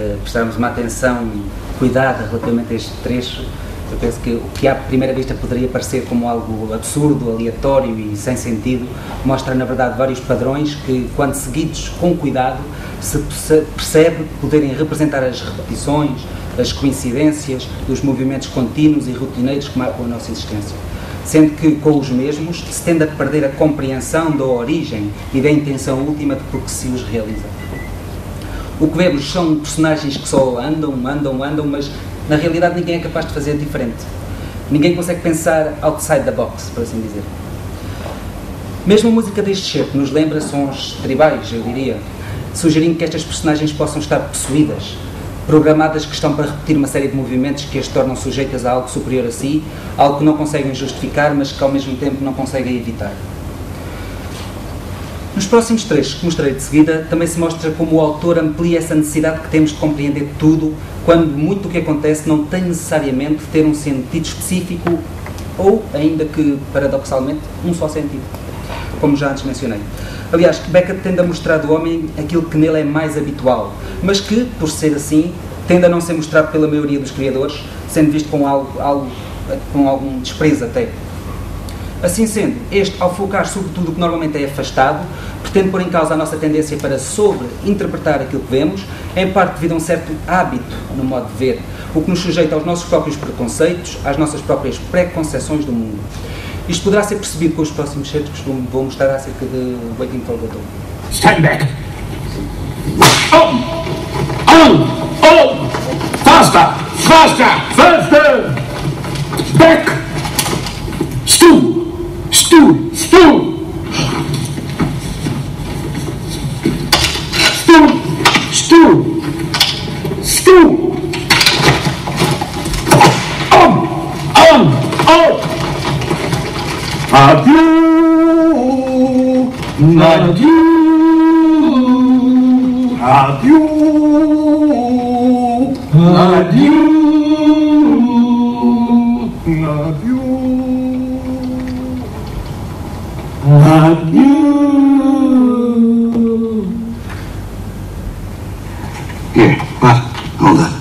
prestarmos uma atenção cuidada relativamente a este trecho, eu penso que o que à primeira vista poderia parecer como algo absurdo, aleatório e sem sentido, mostra na verdade vários padrões que, quando seguidos com cuidado, se percebe poderem representar as repetições, as coincidências, os movimentos contínuos e rotineiros que marcam a nossa existência. Sendo que, com os mesmos, se tende a perder a compreensão da origem e da intenção última de por que se os realiza. O que vemos são personagens que só andam, mas na realidade ninguém é capaz de fazer diferente. Ninguém consegue pensar outside the box, por assim dizer. Mesmo a música deste certo nos lembra sons tribais, eu diria, sugerindo que estas personagens possam estar possuídas, programadas que estão para repetir uma série de movimentos que as tornam sujeitas a algo superior a si, algo que não conseguem justificar, mas que ao mesmo tempo não conseguem evitar. Nos próximos trechos que mostrei de seguida, também se mostra como o autor amplia essa necessidade que temos de compreender tudo, quando muito do que acontece não tem necessariamente de ter um sentido específico ou, ainda que, paradoxalmente, um só sentido, como já antes mencionei. Aliás, Beckett tende a mostrar do homem aquilo que nele é mais habitual, mas que, por ser assim, tende a não ser mostrado pela maioria dos criadores, sendo visto com algum desprezo até. Assim sendo, este, ao focar sobre tudo o que normalmente é afastado, pretende pôr em causa a nossa tendência para sobre-interpretar aquilo que vemos, em parte devido a um certo hábito no modo de ver, o que nos sujeita aos nossos próprios preconceitos, às nossas próprias preconceções do mundo. Isto poderá ser percebido com os próximos certos que vou mostrar acerca de Waiting for Godot. Stand back! Faster! Faster! Faster! Back! Stool! Stool! Stool! Stool! Stool! Stool! Adieu! Adieu! Adieu! Adieu! Adieu! Here, what? Hold on.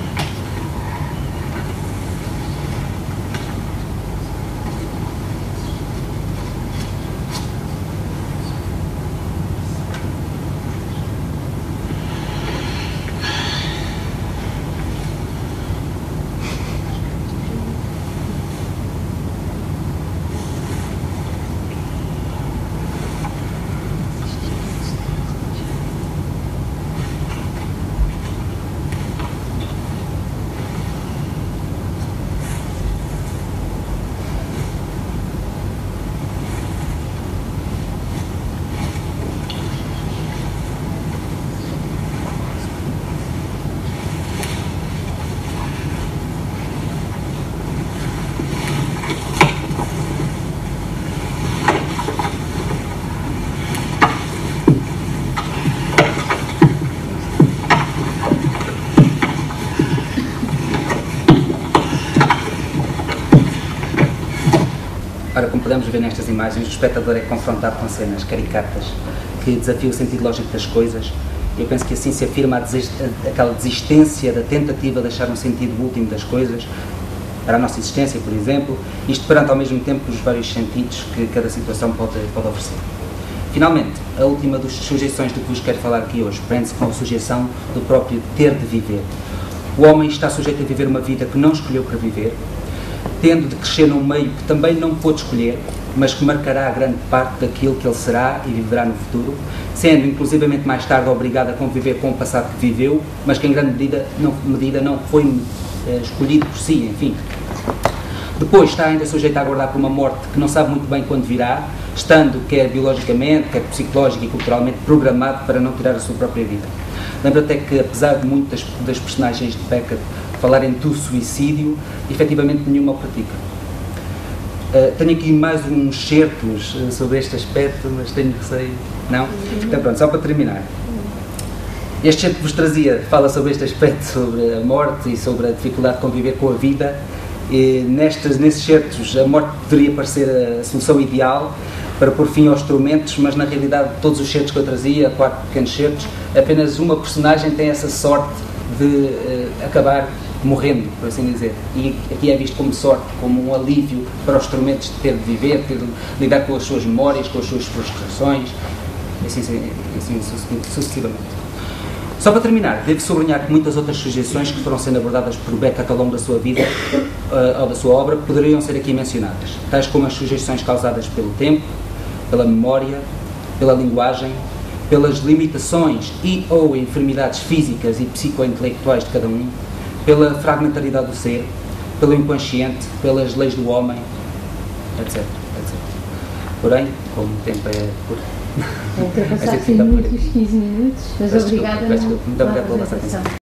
Ora, como podemos ver nestas imagens, o espectador é confrontado com cenas caricatas que desafiam o sentido lógico das coisas. Eu penso que assim se afirma aquela desistência da tentativa de achar um sentido último das coisas, para a nossa existência, por exemplo, isto perante ao mesmo tempo os vários sentidos que cada situação pode oferecer. Finalmente, a última das sujeições de que vos quero falar aqui hoje prende-se com a sujeição do próprio ter de viver. O homem está sujeito a viver uma vida que não escolheu para viver, tendo de crescer num meio que também não pôde escolher, mas que marcará a grande parte daquilo que ele será e viverá no futuro, sendo inclusivamente mais tarde obrigado a conviver com o passado que viveu, mas que em grande medida não foi escolhido por si, enfim. Depois está ainda sujeito a aguardar por uma morte que não sabe muito bem quando virá, estando, quer biologicamente, quer psicológica e culturalmente, programado para não tirar a sua própria vida. Lembro até que, apesar de muitas das personagens de Beckett falarem do suicídio, efetivamente nenhuma o pratica. Tenho aqui mais uns certos sobre este aspecto, mas tenho receio... Não? Então pronto, só para terminar. Este certo que vos trazia fala sobre este aspecto, sobre a morte e sobre a dificuldade de conviver com a vida. E nesses certos a morte poderia parecer a solução ideal para pôr fim aos tormentos, mas na realidade todos os certos que eu trazia, 4 pequenos certos, apenas uma personagem tem essa sorte de acabar morrendo, por assim dizer. E aqui é visto como sorte, como um alívio para os tormentos de ter de viver, ter de lidar com as suas memórias, com as suas frustrações, assim sucessivamente. Só para terminar, devo sublinhar que muitas outras sugestões que foram sendo abordadas por Beckett ao longo da sua vida ou da sua obra poderiam ser aqui mencionadas, tais como as sugestões causadas pelo tempo, pela memória, pela linguagem, pelas limitações e ou enfermidades físicas e psicointelectuais de cada um, pela fragmentaridade do ser, pelo inconsciente, pelas leis do homem, etc. Porém, como o tempo é curto, ultrapassaste muitos 15 minutos, mas obrigada. Muito obrigado pela vossa atenção.